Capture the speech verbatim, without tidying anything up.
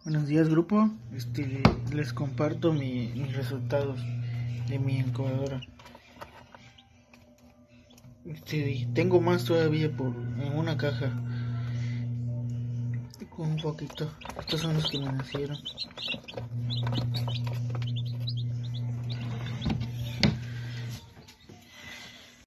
Buenos días, grupo. Este, les comparto mi, mis resultados de mi incubadora. Este, tengo más todavía por en una caja con un poquito. Estos son los que me nacieron.